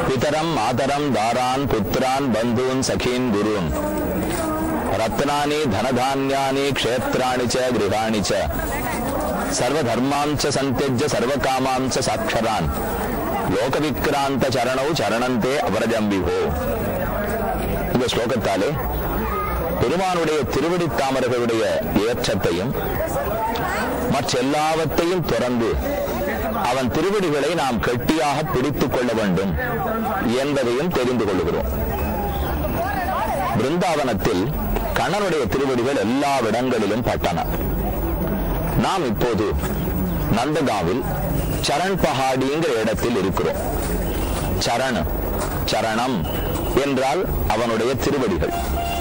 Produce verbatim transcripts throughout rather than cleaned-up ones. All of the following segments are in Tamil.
பிதரம் மாதரம் தாரான் புத்திரான் பந்தூன் சகீன் குருன் ரத்னானி தனதான்யானி க்ஷேத்ராணி ச கிருஹாணி ச சர்வதர்மாம்ச சந்தியஜ்ய சர்வகாமாம்ச சாட்சரான் லோகவிக்ராந்த சரணௌ சரணந்தே அபரஜம்பிஹோ. இந்த ஸ்லோகத்தாலே பெருமானுடைய திருவடி தாமரைகளுடைய ஏற்றத்தையும் மற்றெல்லாவற்றையும் துறந்து அவன் திருவடிகளை நாம் கெட்டியாக பிடித்துக் கொள்ள வேண்டும் என்பதையும் தெரிந்து கொள்கிறோம். பிருந்தாவனத்தில் கண்ணனுடைய திருவடிகள் எல்லா இடங்களிலும் பட்டன. நாம் இப்போது நந்தகாவில் சரண் பஹாடிங்கிற இடத்தில் இருக்கிறோம். சரண் சரணம் என்றால் அவனுடைய திருவடிகள்.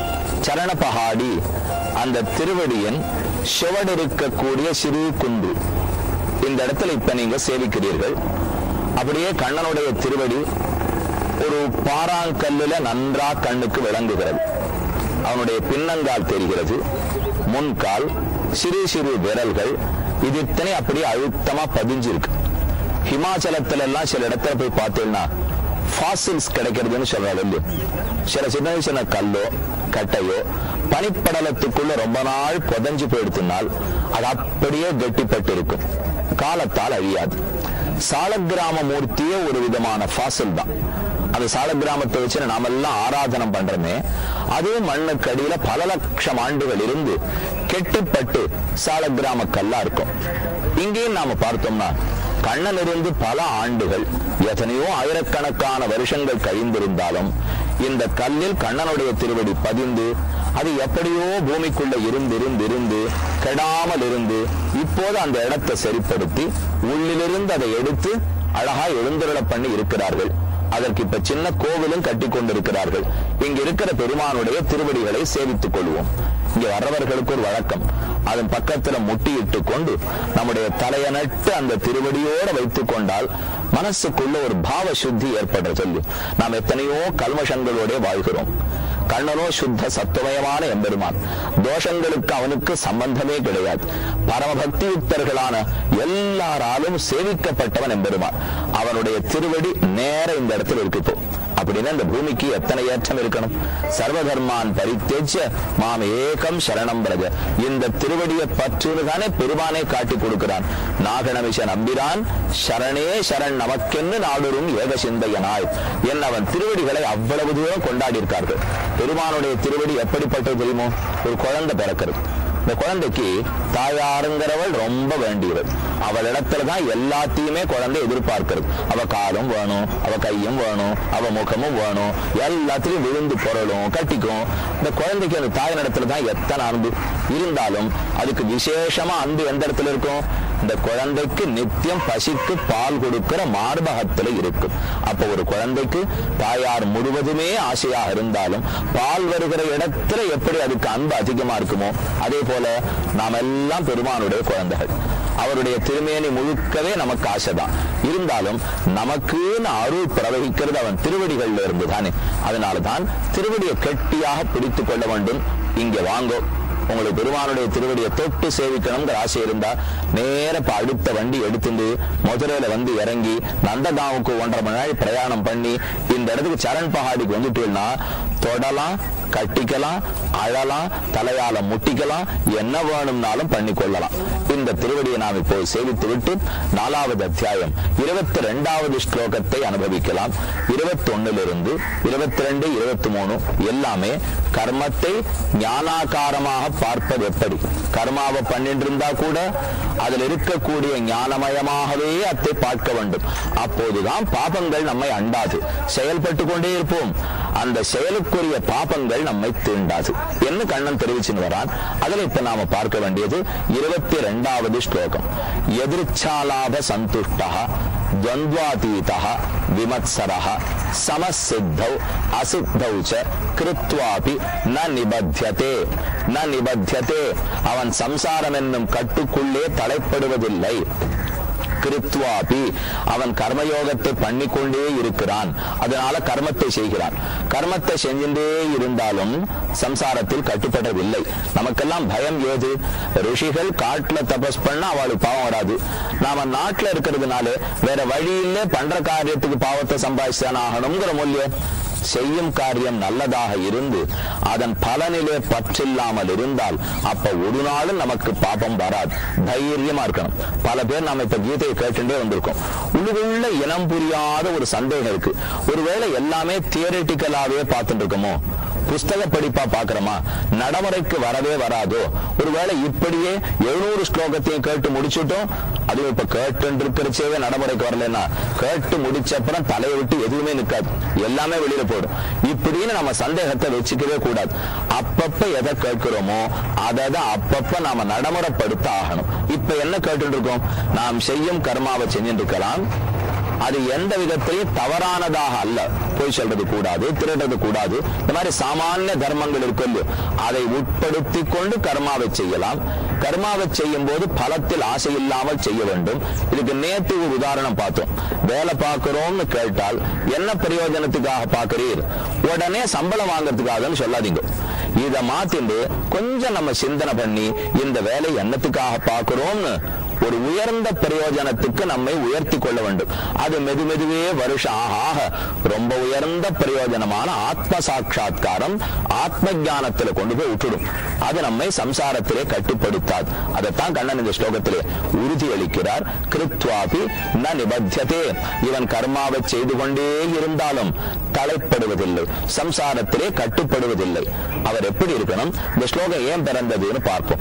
சரண பஹாடி அந்த திருவடியின் சுவடு இருக்கக்கூடிய சிறு குன்று. இந்த இடத்துல இப்ப நீங்க சேவிக்கிறீர்கள். அப்படியே கண்ணனுடைய திருவடி ஒரு பாறாங்கல்லுல நன்றா கண்ணுக்கு விளங்குகிறது. அவனுடைய பின்னங்கால் தெரிகிறது, முன்கால், சிறு சிறு விரல்கள், இது இத்தனை அப்படியே அழுத்தமா பதிஞ்சிருக்கு. ஹிமாச்சலத்துல எல்லாம் சில இடத்துல போய் பார்த்தீங்கன்னா ஃபாசில்ஸ் கிடைக்கிறதுன்னு சொல்றாங்க. சில சின்ன சின்ன கல்லோ கட்டையோ பனிப்படலத்துக்குள்ள ரொம்ப நாள் புதஞ்சு போயிடுத்தினால் அது அப்படியே கெட்டிப்பட்டு இருக்கும், காலத்தால் அழியாது. சாலக்கிராம மூர்த்தியே ஒரு விதமான ஃபாசில் தான். அந்த சாலக்கிராமத்தை வச்சு நாம எல்லாம் ஆராதனம் பண்றோமே, அதுவும் மண்ணுக்கு அடியில பல லட்சம் ஆண்டுகள் இருந்து கெட்டிப்பட்டு சாலக்கிராம கல்லா இருக்கும். இங்கேயும் நாம பார்த்தோம்னா கண்ணன் இருந்து பல ஆண்டுகள், எத்தனையோ ஆயிரக்கணக்கான வருஷங்கள் கழிந்திருந்தாலும் இந்த கல்லில் கண்ணனுடைய திருவடி பதிந்து அது எப்படியோ பூமிக்குள்ள இருந்து இருந்து இருந்து கெடாமல் இருந்து இப்போது அந்த இடத்தை சரிப்படுத்தி உள்ளிலிருந்து அதை எடுத்து அழகா எழுந்தருள பண்ணி இருக்கிறார்கள். அதற்கு இப்ப சின்ன கோவிலும் கட்டி கொண்டிருக்கிறார்கள். இங்க இருக்கிற பெருமானுடைய திருவடிகளை சேவித்துக் கொள்வோம். இங்க வர்றவர்களுக்கு ஒரு வழக்கம், அதன் பக்கத்துல முட்டியிட்டு கொண்டு நம்முடைய தலையை நட்டு அந்த திருவடியோட வைத்துக் கொண்டால் மனசுக்குள்ள ஒரு பாவ சுத்தி ஏற்பட சொல்லி. நாம் எத்தனையோ கல்மஷங்களோட வாழ்கிறோம். கண்ணனோ சுத்த சத்துவமயமான எம்பெருமான், தோஷங்களுக்கு அவனுக்கு சம்பந்தமே கிடையாது. பரமபக்தியுக்தர்களான எல்லாராலும் சேவிக்கப்பட்டவன் எம்பெருமான். அவனுடைய திருவடி நேர இந்த இடத்துல இருக்கு. அப்படின்னா இந்த பூமிக்கு எத்தனை ஏற்றம் இருக்கணும். சர்வதர்மான் பரித்தேஜ்ய மாம் ஏகம் சரணம் பிரஜ. இந்த திருவடியை பற்றுதானே பெருமானே காட்டி கொடுக்கிறான். நாகணமிஷ நம்பிரான் சரணே சரண் நமக்கென்னு நாடுரும் ஏக சிந்தையனாய் என் அவன் திருவடிகளை அவ்வளவு தூரம் கொண்டாடி இருக்கார்கள். பெருமானுடைய திருவடி எப்படிப்பட்டது தெரியுமோ? ஒரு குழந்தை பிறக்கிறது. இந்த குழந்தைக்கு தாயாருங்கிறவள் ரொம்ப வேண்டியவள். அவள் இடத்துலதான் எல்லாத்தையுமே குழந்தை எதிர்பார்க்கிறது. அவ காலும் வேணும், அவ கையும் வேணும், அவ முகமும் வேணும், எல்லாத்திலையும் விழுந்து பொருளும் கட்டிக்கும். இந்த குழந்தைக்கு அந்த தாயின் இடத்துலதான் எத்தனை அன்பு இருந்தாலும் அதுக்கு விசேஷமா அன்பு எந்த இடத்துல இருக்கும்? இந்த குழந்தைக்கு நித்தியம் பசிக்கு பால் கொடுக்கிற மார்பகத்துல இருக்கு. அப்ப ஒரு குழந்தைக்கு தாயார் முழுவதுமே ஆசையாக இருந்தாலும் பால் வருகிற இடத்துல எப்படி அதுக்கு அன்பு அதிகமா இருக்குமோ அதே போல நாம் எல்லாம் பெருமானுடைய குழந்தைகள். அவருடைய திருமேனி முழுக்கவே நமக்கு ஆசைதான். இருந்தாலும் நமக்குன்னு அருள் பிரவகிக்கிறது அவன் திருவடிகள்ல இருந்து தானே. அதனாலதான் திருவடியை கெட்டியாக பிடித்துக் கொள்ள வேண்டும். இங்க வாங்கோ, உங்களுக்கு பெருமானுடைய திருவடியை தொட்டு சேவிக்கணுங்கிற ஆசை இருந்தா நேர அடுத்த வண்டி எடுத்துட்டு மதுரையில வந்து இறங்கி நந்தகாவுக்கு ஒன்றரை மணி நேரம் பிரயாணம் பண்ணி இந்த இடத்துக்கு சரண் பஹாடிக்கு வந்துட்டீங்கன்னா தொடலாம், கட்டிக்கலாம், அழலாம், தலையால முட்டிக்கலாம், என்ன வேணும்னாலும் பண்ணி கொள்ளலாம். இந்த திருவடியை நாம் இப்போ சேவித்து விட்டு நாலாவது அத்தியாயம் இருபத்தி ரெண்டாவது ஸ்லோகத்தை அனுபவிக்கலாம். இருபத்தி ஒன்னிலிருந்து இருபத்தி ரெண்டு இருபத்தி மூணு எல்லாமே கர்மத்தை ஞானாகாரமாக பார்ப்பது எப்படி. கர்மாவை பண்ணிட்டு இருந்தா கூட அதில் இருக்கக்கூடிய ஞானமயமாகவே அதை பார்க்க வேண்டும். அப்போதுதான் பாபங்கள் நம்மை அண்டாது. செயல்பட்டு கொண்டே இருப்போம், அந்த செயலுக்குரிய பாபங்கள் நம்மை தீண்டாது என்று கண்ணன் தெரிவிச்சுன்னு வரான். அதில் இப்ப நாம பார்க்க வேண்டியது இருபத்தி ரெண்டாவது ஸ்லோகம். எதிர்ச்சாலாப சந்துஷ்டா துவந்த்வாதீதா விமத்சரஹ சமசித்தௌ அசித்தௌ ச கிருத்வாபி ந நிபத்யதே ந நிபத்யதே. அவன் சம்சாரம் என்னும் கட்டுக்குள்ளே தலைப்படுவதில்லை. கிருத்வாபி அவன் கர்மயோகத்தை பண்ணிக்கொண்டே இருக்கிறான். அதனால கர்மத்தை செய்கிறான். கர்மத்தை செஞ்சுட்டே இருந்தாலும் சம்சாரத்தில் கட்டுப்படவில்லை. நமக்கெல்லாம் பயம் ஏது? ரிஷிகள் காட்டுல தபஸ் பண்ணா அவளுக்கு பாவம் வராது. நாம நாட்டுல இருக்கிறதுனால வேற வழியில பண்ற காரியத்துக்கு பாவத்தை சம்பாதிச்சான் ஆகணுங்கிற மூல்யம். செய்யும் காரியம் நல்லதாக இருந்து அதன் பலனிலே பற்றில்லாமல் இருந்தால் அப்ப ஒரு நாளும் நமக்கு பாபம் வராது. தைரியமா இருக்கணும். பல பேர் நாம இப்ப கீதையை கேட்டுட்டே வந்திருக்கோம். உள்ளுக்குள்ள இனம் புரியாத ஒரு சந்தேகம் இருக்கு. ஒருவேளை எல்லாமே தியரிட்டிக்கலாவே பார்த்துட்டு இருக்கோமோ, புஸ்தக படிப்பா பாக்குறோமா, நடைமுறைக்கு வரவே வராதோ? ஒருவேளை இப்படியே எழுநூறு ஸ்லோகத்தையும் கேட்டு முடிச்சுட்டோம், அதுவும் இப்ப கேட்டு இருக்கிறச்சேவே நடைமுறைக்கு வரலன்னா கேட்டு முடிச்ச அப்புறம் தலையை விட்டு எதுவுமே நிற்காது, எல்லாமே வெளியில போடும். இப்படின்னு நம்ம சந்தேகத்தை வச்சுக்கவே கூடாது. அப்பப்ப எதை கேட்கிறோமோ அதை அப்பப்ப நாம நடைமுறைப்படுத்த ஆகணும். இப்ப என்ன கேட்டு இருக்கோம்? நாம் செய்யும் கர்மாவை செஞ்சுட்டு இருக்கலாம். அது எந்த விதத்திலையும் தவறானதாக அல்ல. போய் சொல்றது கூடாது, திருடுறது கூடாது. இந்த மாதிரி சாமானிய தர்மங்கள் இருக்கு, அதை உட்படுத்தி கொண்டு கர்மாவை செய்யலாம். கர்மாவை செய்யும் போது பலத்தில் ஆசை இல்லாமல் செய்ய வேண்டும். இதுக்கு நேற்று ஒரு உதாரணம் பார்த்தோம். வேலை பார்க்கிறோம்னு கேட்டால் என்ன பிரயோஜனத்துக்காக பார்க்கிறீர்? உடனே சம்பளம் வாங்கறதுக்காகன்னு சொல்லாதீங்க. இதை மாத்திண்டு கொஞ்சம் நம்ம சிந்தனை பண்ணி இந்த வேலை என்னத்துக்காக பார்க்கிறோம்னு ஒரு உயர்ந்த பிரயோஜனத்துக்கு நம்மை உயர்த்தி கொள்ள வேண்டும். அது மெது மெதுவே வருஷம் ஆக ரொம்ப உயர்ந்த பிரயோஜனமான ஆத்ம சாட்சா்காரம் ஆத்ம ஞானத்துல கொண்டு போய் விட்டுடும். அது நம்மை சம்சாரத்திலே கட்டுப்படுத்தாது. அதைத்தான் கண்ணன் இந்த ஸ்லோகத்திலே உறுதி அளிக்கிறார். கிருத்வாபி ந நிபத்தியதே. இவன் கர்மாவை செய்து கொண்டே இருந்தாலும் தலைப்படுவதில்லை, சம்சாரத்திலே கட்டுப்படுவதில்லை. அவர் எப்படி இருக்கணும்? இந்த ஸ்லோகம் ஏன் பிறந்ததுன்னு பார்ப்போம்.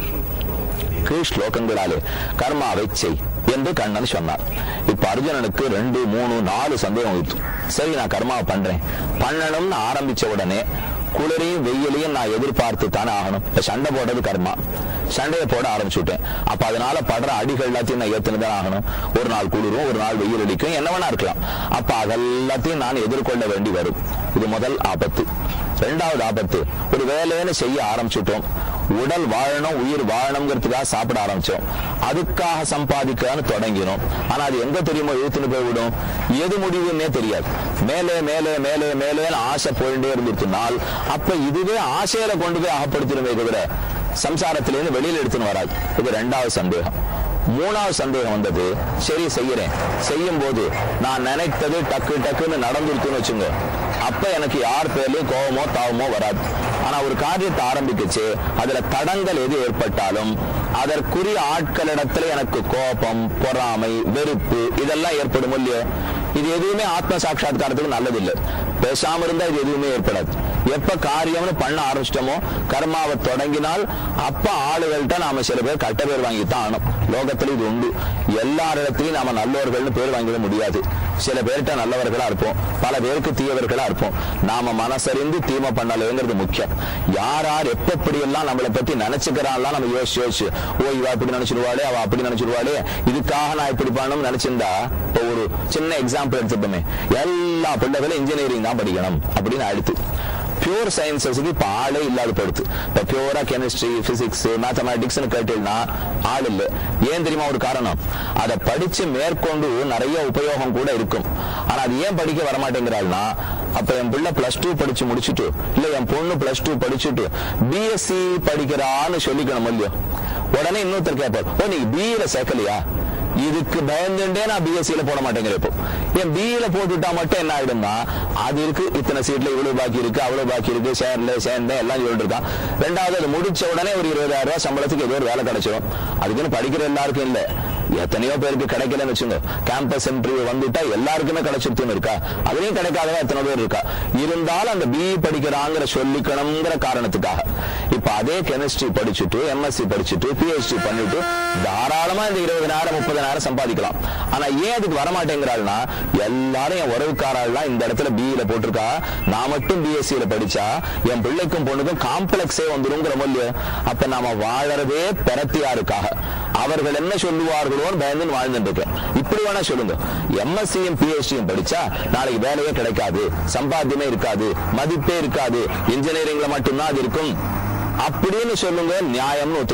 ஸ்லோகங்களாலே கர்மாவை செய் என்று கண்ணன் சொன்னார். இப்ப அர்ஜுனனுக்கு ரெண்டு மூணு நாலு சந்தேகம் வைத்து, சரி நான் கர்மாவை பண்றேன் பண்ணணும்னு ஆரம்பிச்ச உடனே குளிரையும் வெயிலையும் நான் எதிர்பார்த்து தானே ஆகணும். இப்ப சண்டை போடுறது கர்மா, சண்டையை போட ஆரம்பிச்சுட்டேன். அப்ப அதனால படுற அடிகள் எல்லாத்தையும் நான் ஏத்துனுதான் ஆகணும். ஒரு நாள் குளிரும், ஒரு நாள் வெயில் அடிக்கும், என்ன வேணா இருக்கலாம். அப்ப அதெல்லாத்தையும் நான் எதிர்கொள்ள வேண்டி வரும். இது முதல் ஆபத்து. ரெண்டாவது ஆபத்து, ஒரு வேலைன்னு செய்ய ஆரம்பிச்சுட்டோம். உடல் வாழணும், உயிர் வாழணுங்கிறதுக்காக சாப்பிட ஆரம்பிச்சோம். அதுக்காக சம்பாதிக்கன்னு தொடங்கினோம். ஆனா அது எங்க தெரியுமோ இழுத்துன்னு போய்விடும். எது முடிவுன்னே தெரியாது. மேலே மேலே மேலே மேலே ஆசை போயிட்டே இருந்துட்டுனால் அப்ப இதுவே ஆசையில கொண்டு போய் அகப்படுத்திடுமே தவிர சம்சாரத்திலிருந்து வெளியில எடுத்துன்னு வராது. இது ரெண்டாவது சந்தேகம். மூணாவது சந்தேகம் வந்தது, சரி செய்யறேன், செய்யும் போது நான் நினைத்தது டக்கு டக்குன்னு நடந்துருக்குன்னு வச்சுங்க, அப்ப எனக்கு யார் பேர்லயும் கோபமோ தாவமோ வராது. ஆனா ஒரு காரியத்தை ஆரம்பிக்குச்சு, அதுல தடங்கள் எது ஏற்பட்டாலும் அதற்குரிய ஆட்களிடத்துல எனக்கு கோபம், பொறாமை, வெறுப்பு இதெல்லாம் ஏற்படும் இல்லையோ? இது எதுவுமே ஆத்ம சாட்சா்காரத்துக்கு நல்லதில்லை. பேசாம இருந்தா இது எதுவுமே ஏற்படாது. எப்ப காரியம்னு பண்ண ஆரம்பிச்சிட்டோமோ, கர்மாவை தொடங்கினால் அப்ப ஆளுகள்கிட்ட நாம சில பேர் கட்ட பேர் வாங்கித்தான் ஆகணும். லோகத்துல இது உண்டு. எல்லாரிடத்திலையும் நாம நல்லவர்கள்னு பேர் வாங்கிட முடியாது. சில பேர்கிட்ட நல்லவர்களா இருப்போம், பல பேருக்கு தீயவர்களா இருப்போம். நாம மனசறிந்து தீமை பண்ணலைங்கிறது முக்கியம். யார் யார் எப்ப எப்படி எல்லாம் நம்மளை பத்தி நினைச்சுக்கிறான்லாம் நம்ம யோசிச்சு யோசிச்சு, ஓ இவ அப்படி நினைச்சிருவாளே, அவ அப்படி நினைச்சிருவாளே, இதுக்காக நான் இப்படி பண்ணணும்னு நினைச்சிருந்தா, இப்போ ஒரு சின்ன எக்ஸாம்பிள் எடுத்துப்போமே, எல்லா பிள்ளைகளும் இன்ஜினியரிங் தான் படிக்கணும் அப்படின்னு அடுத்து பியூர் சயின்சஸுக்கு இப்ப ஆளே இல்லாத படுத்து. இப்ப பியூரா கெமிஸ்ட்ரி, பிசிக்ஸ், மேத்தமேட்டிக்ஸ் கேட்டீங்கன்னா ஆள் இல்லை. ஏன் தெரியுமா ஒரு காரணம்? அதை படிச்சு மேற்கொண்டு நிறைய உபயோகம் கூட இருக்கும். ஆனா அது ஏன் படிக்க வரமாட்டேங்கிறாள்னா, அப்ப என் பிள்ளை பிளஸ் டூ படிச்சு முடிச்சுட்டு, இல்ல என் பொண்ணு பிளஸ் டூ படிச்சுட்டு பிஎஸ்சி படிக்கிறான்னு சொல்லிக்கணும் இல்லையோ? உடனே இன்னொருத்தர் கேட்பார், ஓ நீ பிஇல சேர்க்கலையா? இதுக்கு பயந்துட்டே நான் பிஎஸ்சியில போட மாட்டேங்கிறேன். இப்போ என் பிஇல போட்டுட்டா மட்டும் என்ன ஆயிடும்னா, அது இருக்கு இத்தனை சீட்ல இவ்வளவு பாக்கி இருக்கு, அவ்வளவு பாக்கி இருக்கு, சேர்ல சேர்ந்தேன் எல்லாம் சொல்லிட்டு இருக்கான். ரெண்டாவது அது முடிச்ச உடனே ஒரு இருபதாயிரம் ரூபாய் சம்பளத்துக்கு ஏதோ ஒரு வேலை கிடைச்சிடும். அதுக்குன்னு படிக்கிற எல்லாருக்கும் இல்ல, எத்தனையோ பேருக்கு கிடைக்கலன்னு வச்சுங்க. கேம்பஸ் இன்டர்வியூ வந்துட்டா எல்லாருக்குமே கிடைச்சிருத்துன்னு இருக்கா? அதுலயும் கிடைக்காதவா எத்தனை பேர் இருக்கா? இருந்தாலும் அந்த பிஇ படிக்கிறாங்கிற சொல்லிக்கணுங்கிற காரணத்துக்காக இப்ப அதே கெமிஸ்ட்ரி படிச்சுட்டு, எம்எஸ்சி படிச்சுட்டு, பிஹெச்டி பண்ணிட்டு தாராளமா இந்த இருபதாயிரம் முப்பதாயிரம் சம்பாதிக்கலாம். ஆனா ஏன் அதுக்கு வரமாட்டேங்கிறாள்னா, எல்லாரும் என் உறவுக்காரெல்லாம் இந்த இடத்துல பிஇல போட்டிருக்கா, நான் மட்டும் பிஎஸ்சியில படிச்சா என் பிள்ளைக்கும் பொண்ணுக்கும் காம்ப்ளெக்ஸே வந்துருங்கிற மொழிய. அப்ப நாம வாழறதே பெறத்தியாருக்காக, அவர்கள் என்ன சொல்லுவார்களோன்னு பயந்து வாழ்ந்துட்டு இருக்கேன். இப்படி வேணா சொல்லுங்க, எம்எஸ்சியும் பிஹெச்டியும் படிச்சா நாளைக்கு வேலையே கிடைக்காது, சம்பாத்தியமே இருக்காது, மதிப்பே இருக்காது, இன்ஜினியரிங்ல மட்டும்தான் அது இருக்கும் அப்படின்னு சொல்லுங்க, நியாயம்னு ஒத்துக்கலாம்.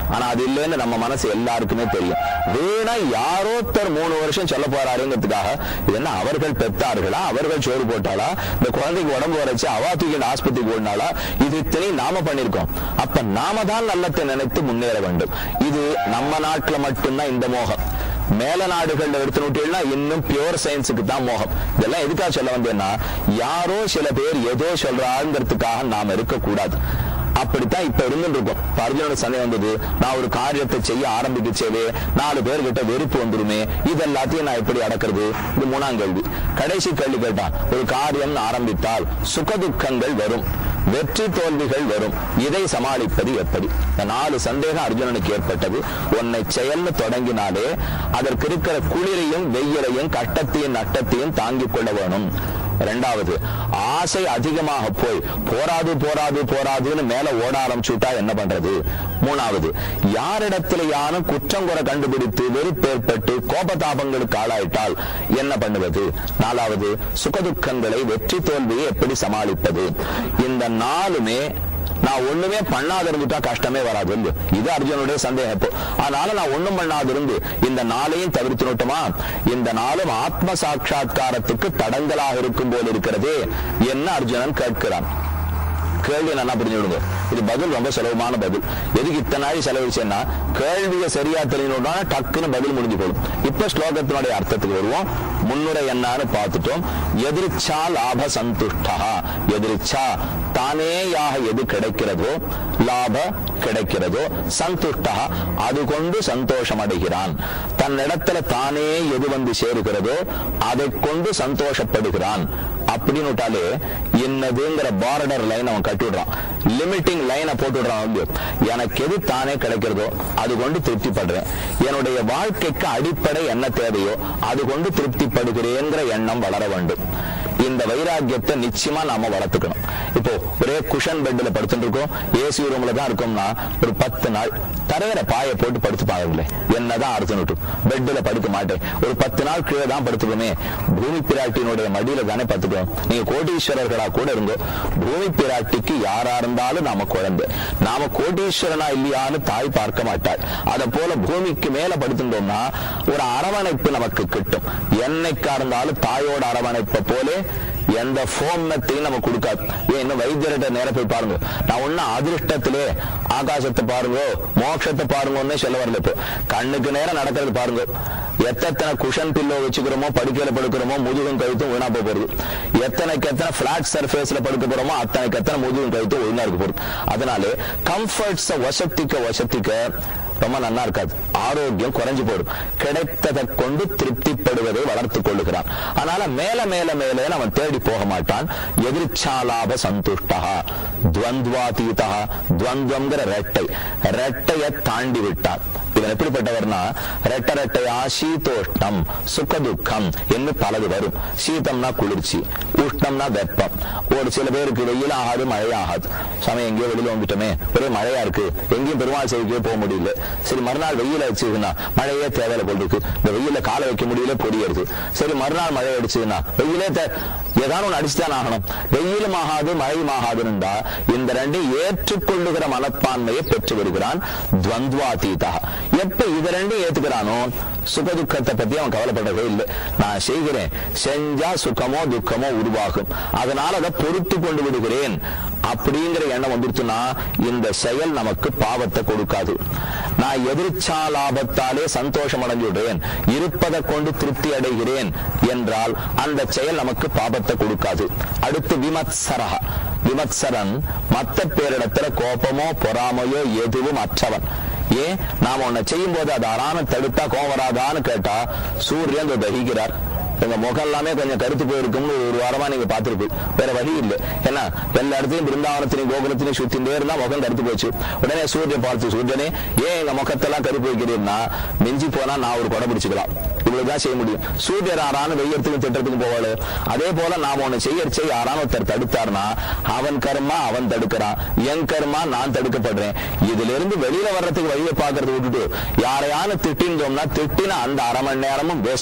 ஆனா அது இல்லைன்னு நம்ம மனசு எல்லாருக்குமே தெரியும். வீணா யாரோத்தர் மூணு வருஷம் சொல்ல போறாருங்கிறதுக்காக இது என்ன அவர்கள் பெற்றார்களா, அவர்கள் சோறு போட்டாளா, இந்த குழந்தைக்கு உடம்பு வரைச்சு அவா தூக்கிட்டு ஆஸ்பத்திரிக்கு ஓடினாலா, இது இத்தனை நாம பண்ணிருக்கோம். அப்ப நாம தான் நல்லத்தை நினைத்து முன்னேற வேண்டும். இது நம்ம நாட்டுல மட்டும்தான் இந்த மோகம். மேல நாடுகள்ல எடுத்து நோட்டீங்கன்னா இன்னும் பியூர் சயின்ஸுக்கு தான் மோகம். இதெல்லாம் எதுக்காக சொல்ல வந்தேன்னா, யாரோ சில பேர் ஏதோ சொல்றாங்கிறதுக்காக நாம இருக்கக்கூடாது. அப்படித்தான் இப்ப இருந்துட்டு இருக்கோம். அர்ஜுனோட சந்தேகம் வந்தது, நான் ஒரு காரியத்தை செய்ய ஆரம்பிக்கச்சேவே நாலு பேர்கிட்ட வெறுப்பு வந்துருமே, இது எல்லாத்தையும் நான் எப்படி அடக்கிறது? இது மூணாம் கேள்வி. கடைசி கேள்வி கேட்டான், ஒரு காரியம் ஆரம்பித்தால் சுகதுக்கங்கள் வரும், வெற்றி தோல்விகள் வரும், இதை சமாளிப்பது எப்படி? இந்த நாலு சந்தேகம் அர்ஜுனனுக்கு ஏற்பட்டது. உன்னை செயல்னு தொடங்கினாலே அதற்கு இருக்கிற குளிரையும் வெயிலையும் கட்டத்தையும் நட்டத்தையும் தாங்கிக் கொள்ள வேணும். இரண்டாவது, ஆசை அதிகமாக போய் போராது போராது போராதுன்னு மேல ஓட ஆரம்பிச்சுட்டா என்ன பண்றது? மூணாவது, யாரிடத்துல யாரும் குற்றம் குறை கண்டுபிடித்து வெறுப்பேற்பட்டு கோபதாபங்களுக்கு ஆளாயிட்டால் என்ன பண்ணுவது? நாலாவது, சுகதுக்கங்களை வெற்றி தோல்வியை எப்படி சமாளிப்பது? இந்த நாலுமே நான் ஒண்ணுமே பண்ணாத இருந்துட்டா கஷ்டமே வராது. இது அர்ஜுனுடைய சந்தேகம். அதனால நான் ஒண்ணும் பண்ணாது இருந்து இந்த நாளையும் தவிர்த்து நோட்டுமா? இந்த நாளும் ஆத்ம சாட்சா்காரத்துக்கு தடங்களாக இருக்கும் போல் இருக்கிறதே என்ன அர்ஜுனன் கேட்கிறான். கேள்வி நல்லா புரிஞ்சு விடுங்க. இது பதில் ரொம்ப சுலபமான பதில். எதுக்கு இத்தனை நாள் செலவிச்சேன்னா, கேள்வியை சரியா தெரிஞ்சோம்னா டக்குன்னு பதில் முடிஞ்சு போடும். இப்ப ஸ்லோகத்தினுடைய அர்த்தத்துக்கு வருவோம். முன்னுரை என்னன்னு பார்த்துட்டோம். எதிர்ச்சா லாப சந்துஷ்டா. எதிர்ச்சா தானேயாக எது கிடைக்கிறதோ, லாப கிடைக்கிறதோ, சந்துஷ்டா அது கொண்டு சந்தோஷம் அடைகிறான். தன்னிடத்துல தானே எது வந்து சேருகிறதோ அதை கொண்டு சந்தோஷப்படுகிறான். அப்படின்னு விட்டாலே என்னதுங்கிற பார்டர் லைன் அவன் கட்டி விடுறான், லிமிட்டிங் லைனை போட்டு விடுறான். எனக்கு எது தானே கிடைக்கிறதோ அது கொண்டு திருப்திப்படுறேன். என்னுடைய வாழ்க்கைக்கு அடிப்படை என்ன தேவையோ அது கொண்டு திருப்திப்படுகிறேங்கிற எண்ணம் வளர வேண்டும். இந்த வைராக்கியத்தை நிச்சயமா நாம வளர்த்துக்கணும். இப்போ ஒரே குஷன் பெட்ல படுத்துட்டு இருக்கோம், ஏசி ரூம்ல தான் இருக்கோம்னா ஒரு பத்து நாள் தரையில பாய போட்டு படுத்து பாருங்களேன், என்னதான் அர்த்தம். பெட்ல படுக்க மாட்டேன், ஒரு பத்து நாள் கீழே தான் படுத்துக்கோமே. பூமி பிராட்டியினுடைய மடியில தானே படுத்துக்கோம். நீங்க கோடீஸ்வரர்களா கூட இருந்தோ, பூமி பிராட்டிக்கு யாரா இருந்தாலும் நாம குழந்தை. நாம கோடீஸ்வரனா இல்லையான்னு தாய் பார்க்க மாட்டாள். அத போல பூமிக்கு மேல படுத்துட்டோம்னா ஒரு அரவணைப்பு நமக்கு கிட்டும். என்னைக்கா இருந்தாலும் தாயோட அரவணைப்பை போல எந்த போமத்தையும் நம்ம கொடுக்காது. ஏன் இன்னும் வைத்தியர்கிட்ட நேர போய் பாருங்க. நான் ஒன்னும் அதிருஷ்டத்திலே ஆகாசத்தை பாருங்க, மோட்சத்தை பாருங்கன்னு சொல்ல வரல. இப்போ கண்ணுக்கு நேரம் நடக்கிறது பாருங்க. எத்தனை குஷன் பில்லோ வச்சுக்கிறோமோ, படுக்கையில படுக்கிறோமோ, முதுகும் கழுத்தும் வீணா போறது. எத்தனைக்கு எத்தனை பிளாட் சர்ஃபேஸ்ல படுக்க போறோமோ அத்தனைக்கு எத்தனை முதுகும் கழுத்தும் ஒழுங்கா இருக்க போறது. அதனால கம்ஃபர்ட்ஸ வசத்திக்க வசத்திக்க ரொம்ப நல்லா இருக்காது, ஆரோக்கியம் குறைஞ்சு போடும். கிடைத்ததை கொண்டு திருப்திப்படுவதை வளர்த்துக் கொள்ளுகிறான். அதனால மேல மேல மேல அவன் தேடி போக மாட்டான். எதிர்ச்சாலாப சந்துஷ்டா துவந்த்வாதீதா. துவந்தம்ங்கிற ரெட்டை, ரெட்டையை தாண்டி விட்டான். இவன் எப்படிப்பட்டவர்னா, ரெட்ட ரெட்டையா சீதோஷ்ணம் சுகதுக்கம் என்று பலது வரும். சீதம்னா குளிர்ச்சி, உஷ்ணம்னா வெப்பம். ஒரு சில பேருக்கு வெயில் ஆகாது, மழை ஆகாது. சமயம் எங்கேயோ வெளியில வந்துட்டோமே, ஒரே மழையா இருக்கு, எங்கேயும் பெருமாள் செய்திக்கே போக முடியல. சரி மறுநாள் வெயில அடிச்சுதுன்னா மழையே தேவையில்லை போல் இருக்கு, இந்த வெயில காலை வைக்க முடியல, பொடியறது. சரி மறுநாள் மழை அடிச்சுதுன்னா வெயிலே ஏதாவது ஒண்ணு அடிச்சுதான் ஆகணும். வெயிலும் ஆகாது மழையும் ஆகாதுன்னா இந்த ரெண்டையும் ஏற்றுக்கொள்ளுகிற மனப்பான்மையை பெற்று வருகிறான். துவந்த்வாதீதா. எப்ப இது ரெண்டும் ஏத்துக்கிறானோ சுகதுக்கத்தை பத்தி அவன் கவலைப்படவே இல்லை. நான் செய்கிறேன், செஞ்சா சுகமோ துக்கமோ உருவாகும், அதனால அதை பொறுத்து கொண்டு விடுகிறேன் அப்படிங்கிற எண்ணம் வந்துருச்சுன்னா இந்த செயல் நமக்கு பாவத்தை கொடுக்காது. நான் எதிர்ச்சா லாபத்தாலே சந்தோஷம் அடைஞ்சுடுறேன், இருப்பதை கொண்டு திருப்தி அடைகிறேன் என்றால் அந்த செயல் நமக்கு பாபத்தை கொடுக்காது. அடுத்து விமத்சரா. விமத்சரன் மற்ற பேரிடத்துல கோபமோ பொறாமையோ எதுவும் அற்றவன். ஏன் நாம ஒன்ன செய்யும் போது அது அறாம தடுத்தா கோவம் வராதான்னு கேட்டா சூரியன் தகிக்கிறார். உங்க முகம் எல்லாமே கொஞ்சம் கருத்து போயிருக்கும்னு ஒரு வாரமா நீங்க பாத்துருக்கு, வேற வழி இல்லை. ஏன்னா எல்லா இடத்தையும் பிருந்தாவனத்திலையும் கோகுலத்திலையும் சுத்திட்டே இருந்தா முகம் கருத்து போச்சு. உடனே சூரியன் பார்த்து, சூரியனே ஏன் எங்க முகத்தெல்லாம் கருப்பு வைக்கிறீங்கன்னா மிஞ்சி போனா நான் ஒரு கொடை பிடிச்சுக்கலாம், இவ்வளவுதான் செய்ய முடியும். சூரியன் ஆறான வெய்யறதுக்கும் திட்டத்துக்கும் போவாளு. அதே போல நாம ஒண்ணு செய்ய செய்ய ஆறான ஒருத்தர் தடுத்தார்னா அவன் கர்மா அவன் தடுக்கிறான், என் கர்மா நான் தடுக்கப்படுறேன். இதுல இருந்து வெளியில வர்றதுக்கு வழியை பாக்குறத விட்டுட்டு யாரையான திட்டின்றோம்னா திட்டின அந்த அரை மணி நேரமும் வேஸ்ட்.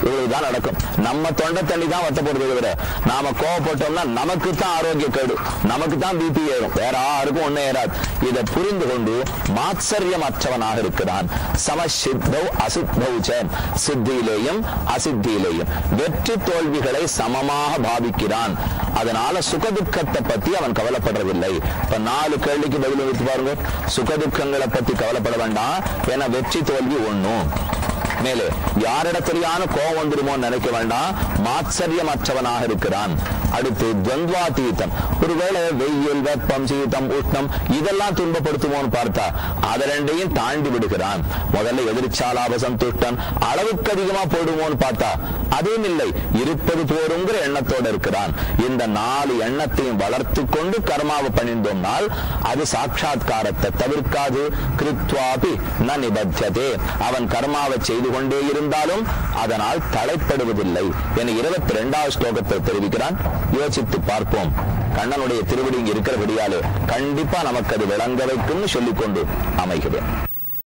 இவ்வளவுதான் நடக்கும். நம்ம தொண்டை தண்ணி தான் வத்த போறது தவிர நாம கோவப்பட்டோம்னா நமக்கு தான் ஆரோக்கிய கேடு, நமக்கு தான் பிபி ஏறும், வேற யாருக்கும் ஒண்ணு ஏறாது. இதை புரிந்து கொண்டு மாத்சரியம் அற்றவனாக இருக்கிறான். சமசித்தௌ அசித்தௌச்ச, சித்தியிலேயும் அசித்தியிலேயும் வெற்றி தோல்விகளை சமமாக பாவிக்கிறான். அதனால சுகதுக்கத்தை பத்தி அவன் கவலைப்படுறதில்லை. இப்ப நாலு கேள்விக்கு பதில் வைத்து பாருங்க. சுகதுக்கங்களை பத்தி கவலைப்பட வேண்டாம், ஏன்னா வெற்றி தோல்வி ஒண்ணும். மேலே யாரிடத்திலான கோபம் வந்துருமோன்னு நினைக்க வேண்டாம், மாத்சரியமற்றவனாக இருக்கிறான். அடுத்து துவந்த்வாதீதம், ஒருவேளை வெயில், வெப்பம், சீதம், உஷ்ணம் இதெல்லாம் துன்பப்படுத்துமோன்னு பார்த்தா அதை ரெண்டையும் தாண்டி விடுகிறான். முதல்ல எதிர்ச்சாலாப சந்துஷ்டன், அளவுக்கு அதிகமா போடுமோன்னு பார்த்தா அதுவும் இல்லை, இருப்பது போருங்கிற எண்ணத்தோடு இருக்கிறான். இந்த நாலு எண்ணத்தையும் வளர்த்து கொண்டு கர்மாவை பணிந்தோம்னால் அது சாட்சாத்காரத்தை தவிர்க்காது. கிருத்வாபி ந நிபத்தியதே, அவன் கர்மாவை செய்து கொண்டே இருந்தாலும் அதனால் தலைப்படுவதில்லை என இருபத்தி இரண்டாவது ஸ்லோகத்தை தெரிவிக்கிறான். யோசித்து பார்ப்போம். கண்ணனுடைய திருவடி இங்க இருக்கிறபடியாலே கண்டிப்பா நமக்கு அது விளங்க வைக்கும்னு சொல்லிக்கொண்டு அமைகிறேன்.